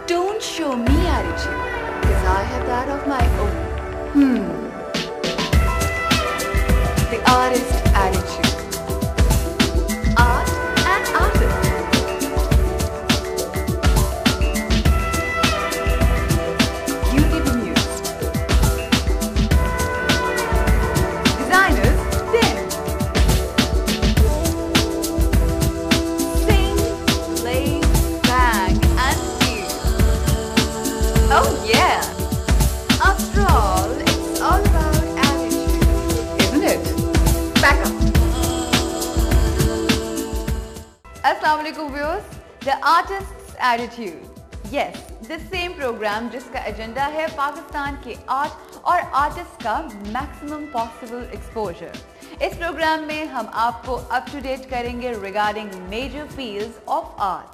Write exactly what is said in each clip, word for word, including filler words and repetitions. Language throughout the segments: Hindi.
Don't show me attitude, because I have that of my own. Hmm. The artist attitude. Art and artist. Beauty bemused. Designers dim. Sing, play, bang and feel. Oh yeah! After all, it's all about attitude, isn't it? Back up. Assalamu alaikum viewers. The artist's attitude. Yes, the same program जिसका एजेंडा है पाकिस्तान के आर्ट और आर्टिस्ट का मैक्सिमम पॉसिबल एक्सपोजर। इस प्रोग्राम में हम आपको अप टू डेट करेंगे regarding major fields of art.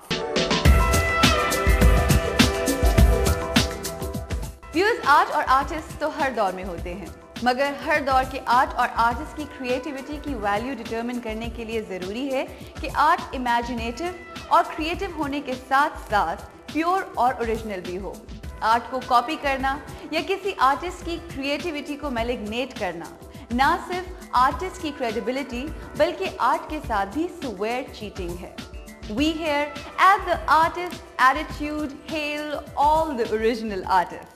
Viewers, art और आर्टिस्ट तो हर दौर में होते हैं, मगर हर दौर के आर्ट और आर्टिस्ट की क्रिएटिविटी की वैल्यू डिटरमिन करने के लिए ज़रूरी है कि आर्ट इमेजिनेटिव और क्रिएटिव होने के साथ साथ प्योर और ओरिजिनल भी हो। आर्ट को कॉपी करना या किसी आर्टिस्ट की क्रिएटिविटी को मैलिग्नेट करना ना सिर्फ आर्टिस्ट की क्रेडिबिलिटी बल्कि आर्ट के साथ भी सुवेयर चीटिंग है। We here at the Artist Attitude hail all the original artists.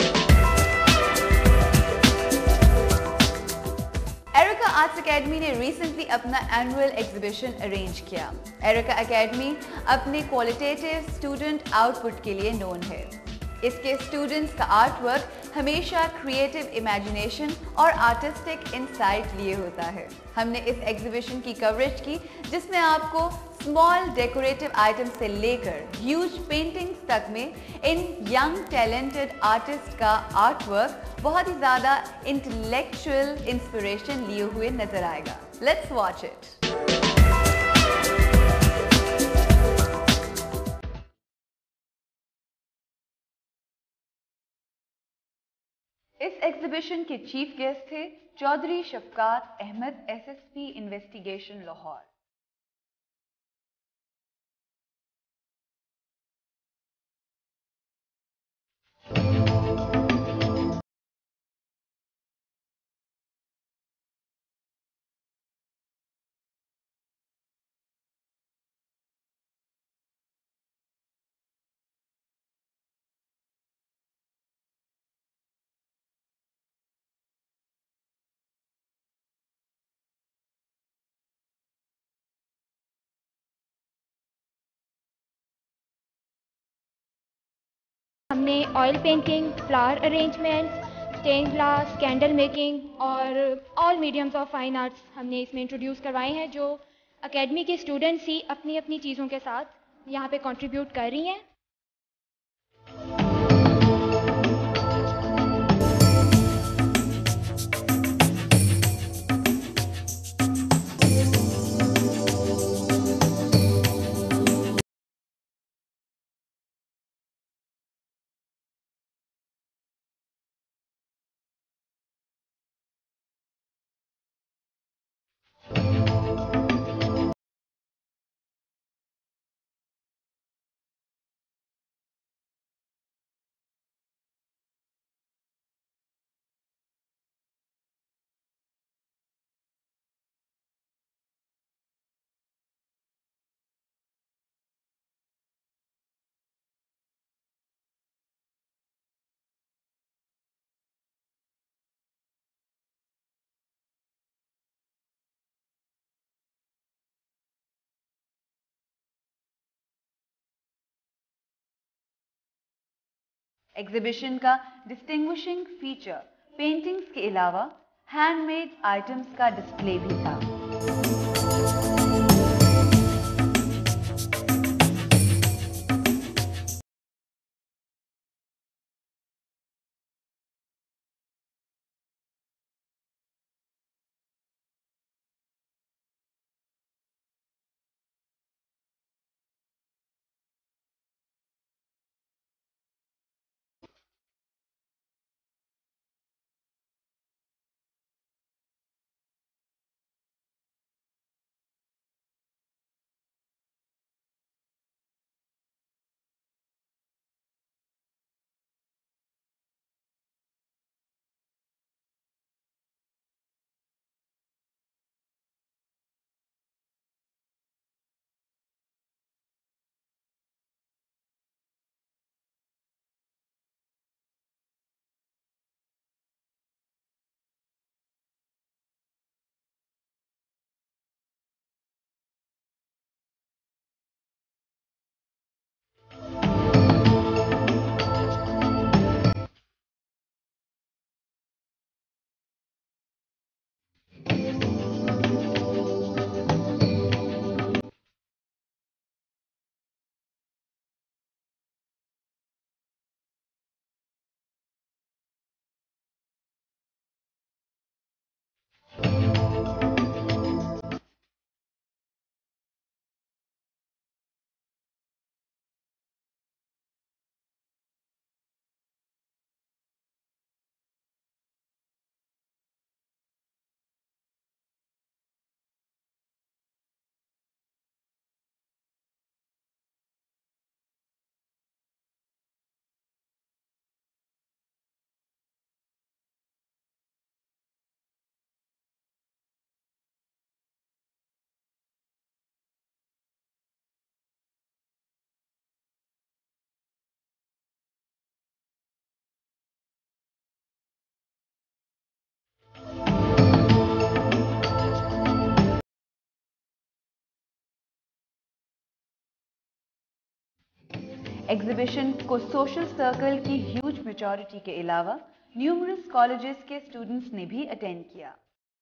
Erica arts academy ने रिसेंटली अपना एनुअल एग्जीबिशन अरेंज किया। एरिका एकेडमी अपने क्वालिटेटिव स्टूडेंट आउटपुट के लिए नोन है। इसके स्टूडेंट्स का आर्ट वर्क हमेशा क्रिएटिव इमेजिनेशन और आर्टिस्टिक इंसाइट लिए होता है। हमने इस एग्जीबिशन की कवरेज की जिसमें आपको स्मॉल डेकोरेटिव आइटम से लेकर ह्यूज पेंटिंग्स तक में इन यंग टैलेंटेड आर्टिस्ट का आर्ट वर्क बहुत ही ज़्यादा इंटेलेक्चुअल इंस्पिरेशन लिए हुए नजर आएगा। Let's watch it. इस एग्जीबिशन के चीफ गेस्ट थे चौधरी शफकात अहमद, एसएसपी इन्वेस्टिगेशन लाहौर। हमने oil painting, flower arrangements, stained glass, candle making और all mediums of fine arts हमने इसमें इंट्रोड्यूस करवाए हैं, जो एकेडमी के स्टूडेंट्स ही अपनी अपनी चीज़ों के साथ यहाँ पे कंट्रीब्यूट कर रही हैं। एग्जीबिशन का डिस्टिंग्विशिंग फीचर पेंटिंग्स के अलावा हैंडमेड आइटम्स का डिस्प्ले भी था। एग्जीबिशन को सोशल सर्कल की ह्यूज मेजॉरिटी के अलावा न्यूमरस कॉलेजेस के स्टूडेंट्स ने भी अटेंड किया।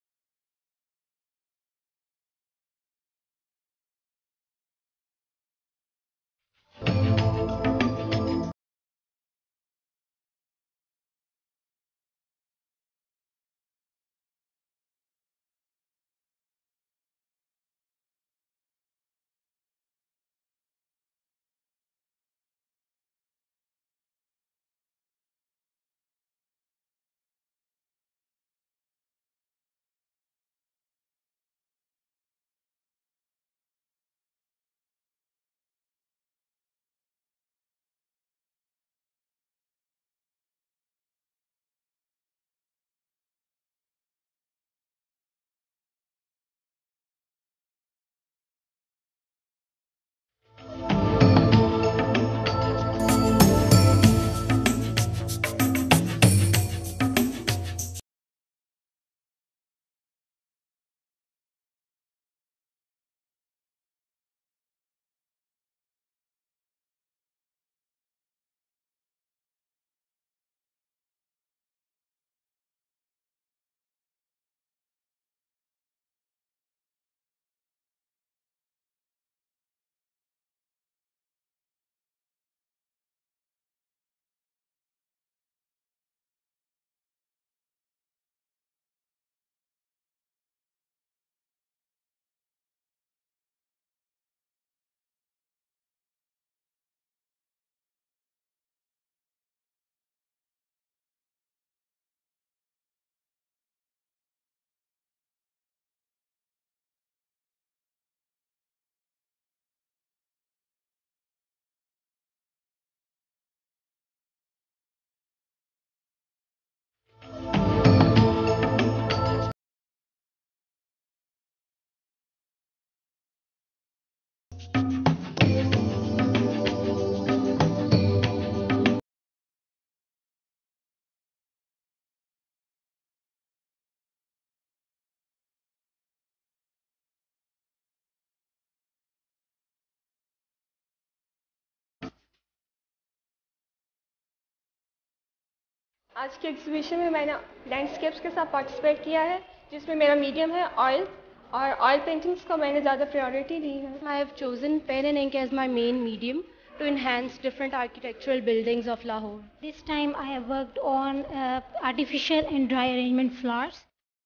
आज के एग्जीबिशन में मैंने लैंडस्केप्स के साथ पार्टिसिपेट किया है, जिसमें मेरा मीडियम है ऑयल, और ऑयल पेंटिंग्स को मैंने ज़्यादा प्रायोरिटी दी है। I have chosen pen and ink as my main medium to enhance different architectural buildings of Lahore. This time I have worked on uh, artificial and dry arrangement flowers.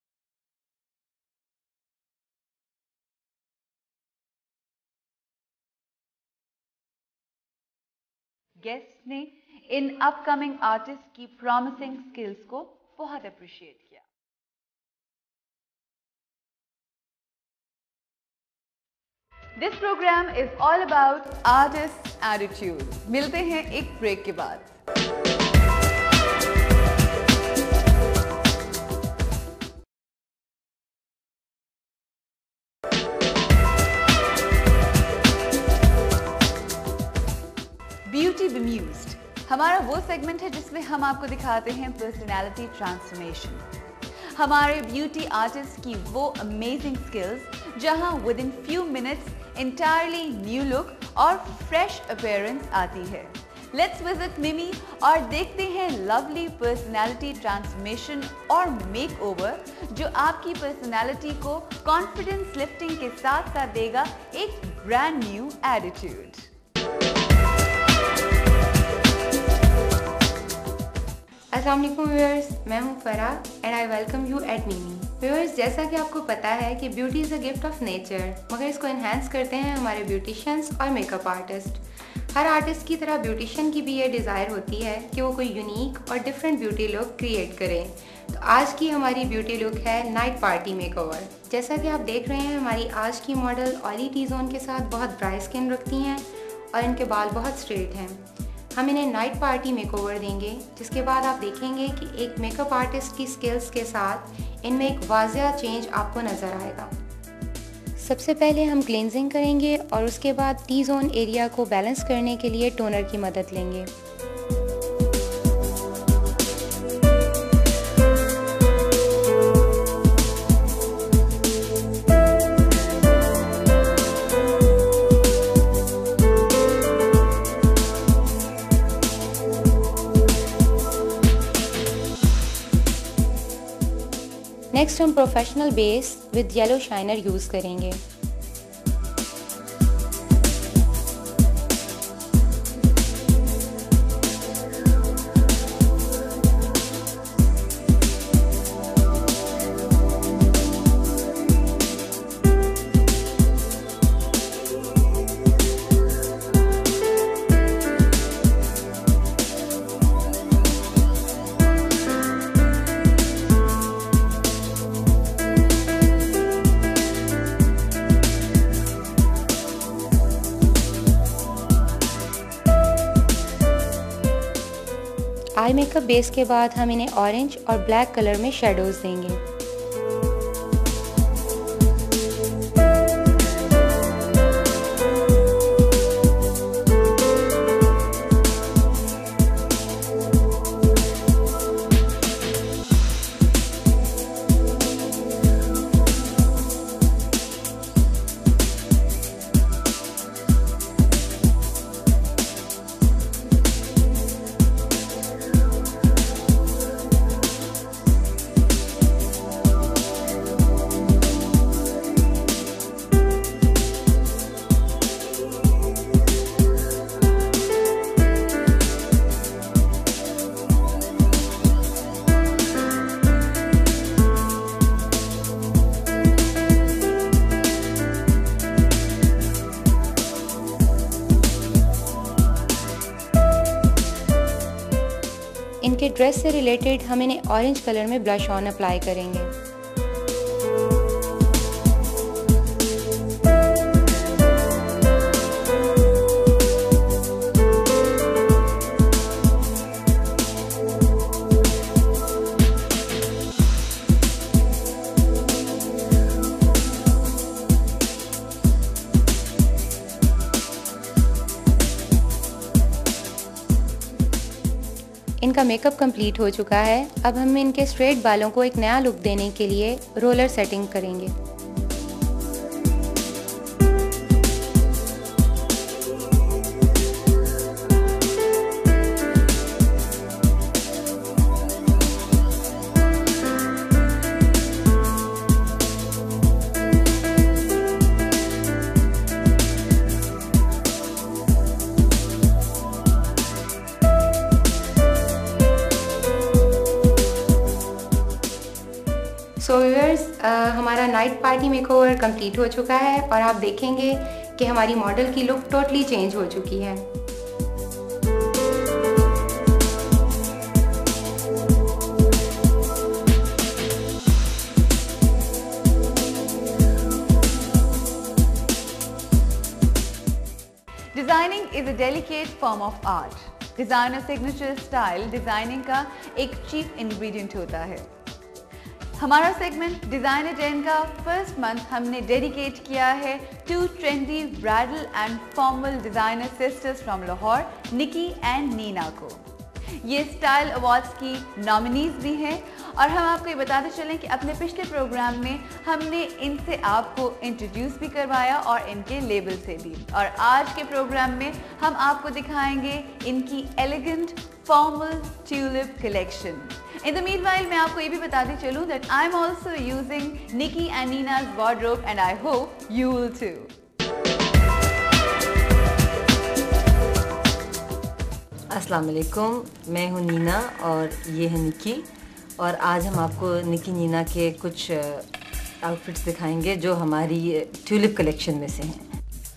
Guest ने इन अपकमिंग आर्टिस्ट की प्रॉमिसिंग स्किल्स को बहुत अप्रिशिएट किया। This program is all about artist attitude. मिलते हैं एक ब्रेक के बाद। ब्यूटी बेम्यूज्ड हमारा वो सेगमेंट है जिसमें हम आपको दिखाते हैं पर्सनालिटी ट्रांसफॉर्मेशन, हमारे ब्यूटी आर्टिस्ट की वो अमेजिंग स्किल्स जहां within few minutes entirely new look और फ्रेश अपीयरेंस आती है। लेट्स विजिट मिमी और देखते हैं लवली पर्सनालिटी ट्रांसफॉर्मेशन और मेकओवर जो आपकी पर्सनालिटी को कॉन्फिडेंस लिफ्टिंग के साथ साथ देगा एक ब्रांड न्यू एटीट्यूड। अस्सलाम वालेकुम व्यूअर्स, मैं हूँ Farah and I welcome you at Mimi. Viewers, जैसा कि आपको पता है कि beauty is a gift of nature, मगर इसको इन्हेंस करते हैं हमारे ब्यूटिशियंस और मेकअप आर्टिस्ट। हर आर्टिस्ट की तरह ब्यूटिशियन की भी ये डिज़ायर होती है कि वो कोई यूनिक और डिफरेंट ब्यूटी लुक क्रिएट करें। तो आज की हमारी ब्यूटी लुक है नाइट पार्टी मेकओवर। जैसा कि आप देख रहे हैं, हमारी आज की मॉडल ऑयली टी जोन के साथ बहुत ड्राई स्किन रखती हैं और इनके बाल बहुत स्ट्रेट हैं। हम इन्हें नाइट पार्टी मेकओवर देंगे, जिसके बाद आप देखेंगे कि एक मेकअप आर्टिस्ट की स्किल्स के साथ इनमें एक वाज़िया चेंज आपको नज़र आएगा। सबसे पहले हम क्लींजिंग करेंगे और उसके बाद टी जोन एरिया को बैलेंस करने के लिए टोनर की मदद लेंगे। नेक्स्ट हम professional base with yellow shiner use करेंगे। आई मेकअप बेस के बाद हम इन्हें ऑरेंज और ब्लैक कलर में शेडोज देंगे। इनके ड्रेस से रिलेटेड हम इन्हें ऑरेंज कलर में ब्लश ऑन अप्लाई करेंगे। इनका मेकअप कंप्लीट हो चुका है। अब हम इनके स्ट्रेट बालों को एक नया लुक देने के लिए रोलर सेटिंग करेंगे। सो व्यूअर्स, हमारा नाइट पार्टी मेकओवर कंप्लीट हो चुका है और आप देखेंगे कि हमारी मॉडल की लुक टोटली चेंज हो चुकी है। Designing is a delicate form of art. Designer signature style designing का एक चीफ इंग्रेडिएंट होता है। हमारा सेगमेंट डिजाइनर डेन का फर्स्ट मंथ हमने डेडिकेट किया है to trendy bridal and formal designer sisters from Lahore, Nikki and Nina को। ये स्टाइल अवार्ड्स की नॉमिनीज भी हैं और हम आपको ये बताते चलें कि अपने पिछले प्रोग्राम में हमने इनसे आपको इंट्रोड्यूस भी करवाया और इनके लेबल से भी, और आज के प्रोग्राम में हम आपको दिखाएंगे इनकी elegant formal tulip collection. In the meanwhile, मैं आपको ये भी बताती चलूँ that I'm also using Nikki and Nina's wardrobe and I hope you will too. अस्सलाम वालेकुम, मैं हूँ नीना और ये है निकी, और आज हम आपको निकी नीना के कुछ आउटफिट्स दिखाएंगे जो हमारी ट्यूलिप कलेक्शन में से हैं।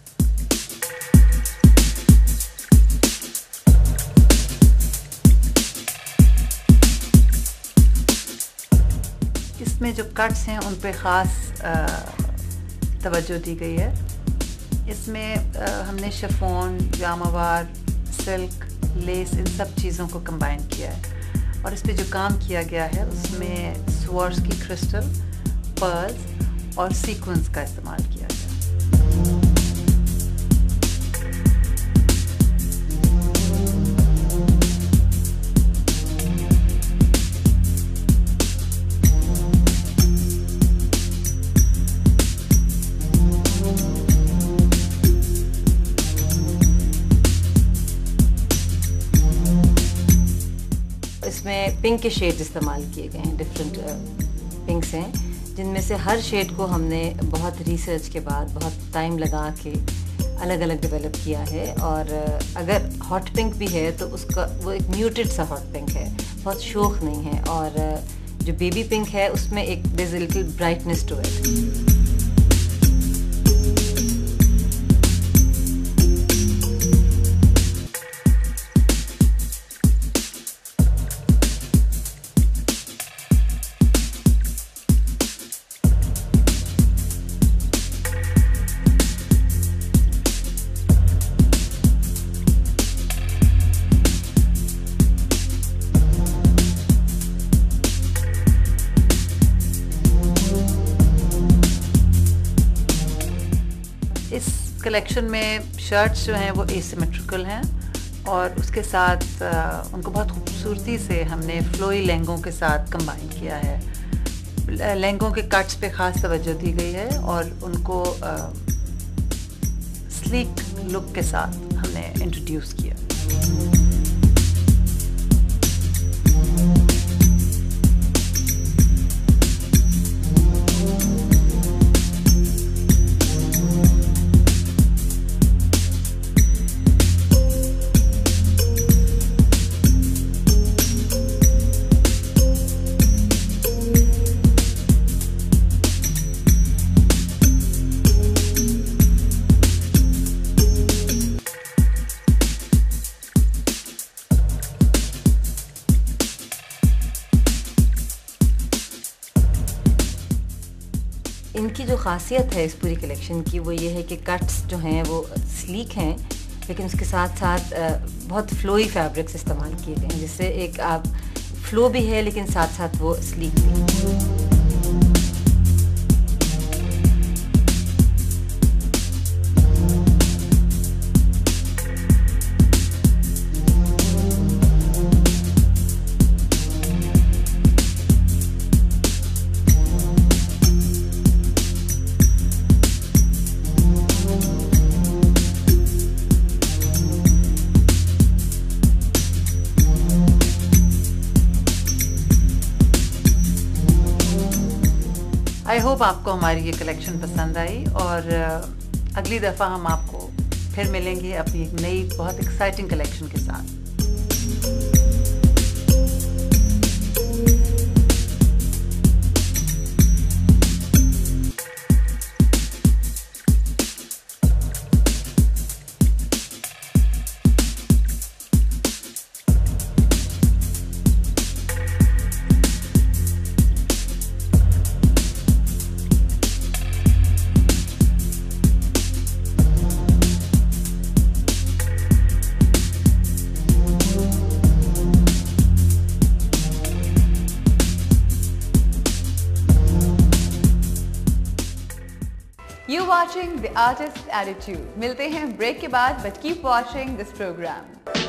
इसमें जो कट्स हैं उन पे ख़ास तवज्जो दी गई है। इसमें आ, हमने शिफॉन, जामावार, सिल्क, लेस, इन सब चीज़ों को कंबाइन किया है और इस पे जो काम किया गया है उसमें स्वार्स की क्रिस्टल, पर्ल्स और सीक्वेंस का इस्तेमाल किया गया है। इसमें पिंक के शेड्स इस्तेमाल किए गए हैं, डिफरेंट पिंक्स हैं। जिनमें से हर शेड को हमने बहुत रिसर्च के बाद बहुत टाइम लगा के अलग अलग डेवलप किया है। और अगर हॉट पिंक भी है तो उसका वो एक म्यूटेड सा हॉट पिंक है, बहुत शोख नहीं है। और जो बेबी पिंक है उसमें एक there is a little brightness to it. Collection में शर्ट्स जो हैं वो एसिमेट्रिकल हैं और उसके साथ आ, उनको बहुत खूबसूरती से हमने फ्लोई लहंगों के साथ कंबाइन किया है। लहंगों के कट्स पे ख़ास तवज्जो दी गई है और उनको आ, स्लीक लुक के साथ हमने इंट्रोड्यूस किया। इनकी जो ख़ासियत है इस पूरी कलेक्शन की वो ये है कि कट्स जो हैं वो स्लीक हैं, लेकिन उसके साथ साथ बहुत फ्लोई फैब्रिक्स इस्तेमाल किए गए हैं, जिससे एक आप फ्लो भी है लेकिन साथ साथ वो स्लीक भी। आई होप आपको हमारी ये कलेक्शन पसंद आई और अगली दफ़ा हम आपको फिर मिलेंगे अपनी एक नई बहुत एक्साइटिंग कलेक्शन के साथ। You watching The Artist's Attitude. मिलते हैं ब्रेक के बाद, but keep watching this program.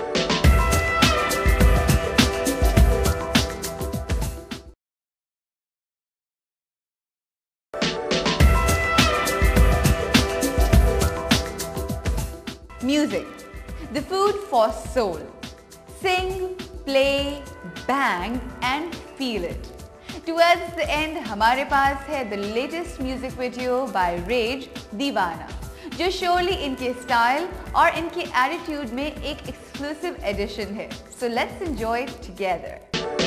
Music, the food for soul. Sing, play, bang and feel it. Towards the end हमारे पास है the latest music video by Rage, दीवाना, जो surely इनके style और इनके attitude में एक exclusive edition है. So let's enjoy it together.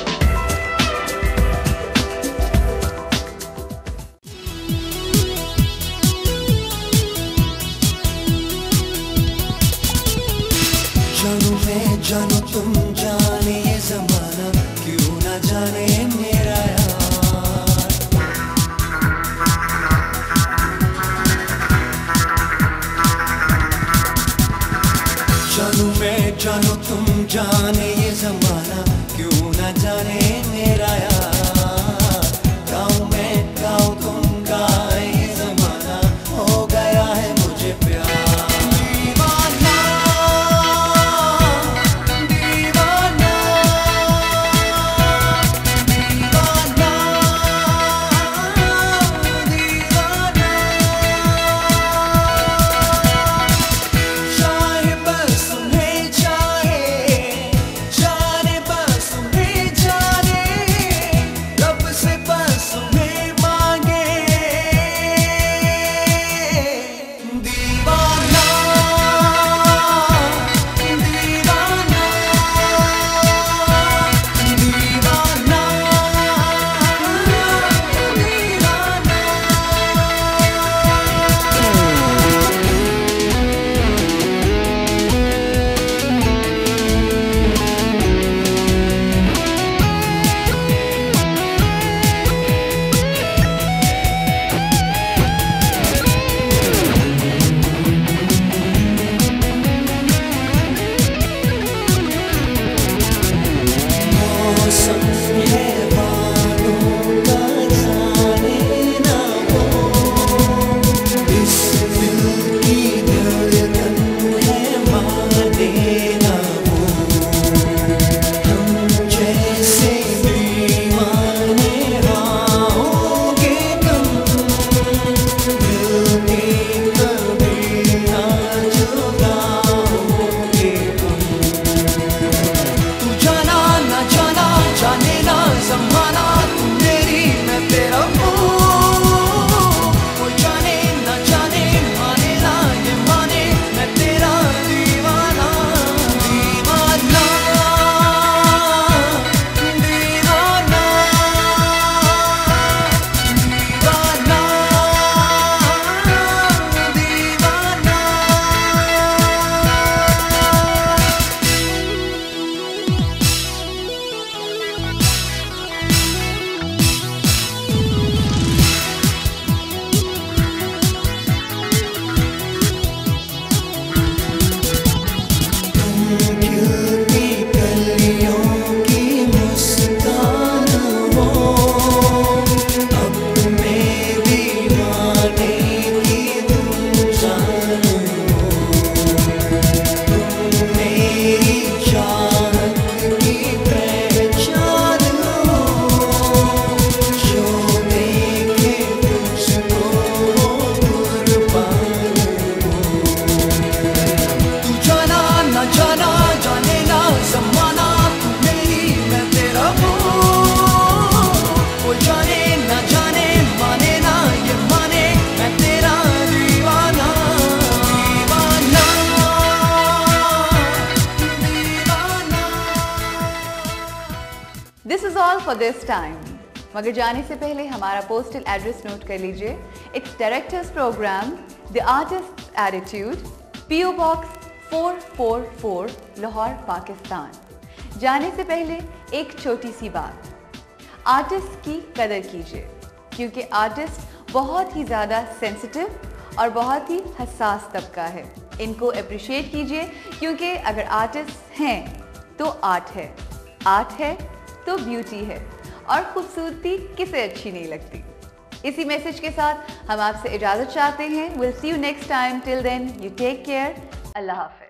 जानू मैं जानू तुम जाने ये ज़माना, क्यों ना जाने मेरा यार। जानू मैं जानू तुम जाने ये ज़माना, क्यों ना जाने मेरा यार। गाऊं मैं गाऊं तुम गाए, ये ज़माना हो गया है मुझे प्यार। जाने ऑल फॉर दिस टाइम। मगर जाने से पहले हमारा पोस्टल एड्रेस नोट कर लीजिए। It's directors program the artist attitude, PO box four four four, Lahore, Pakistan. जाने से पहले एक छोटी सी बात, आर्टिस्ट की कदर कीजिए, क्योंकि आर्टिस्ट बहुत ही ज़्यादा सेंसिटिव और बहुत ही हसास तबका है। इनको अप्रिशिएट कीजिए, क्योंकि अगर आर्टिस्ट हैं तो आर्ट है, आर्ट है तो ब्यूटी है, और खूबसूरती किसे अच्छी नहीं लगती। इसी मैसेज के साथ हम आपसे इजाज़त चाहते हैं। Will see you next time. Till then you take care. अल्लाह हाफ़िज़।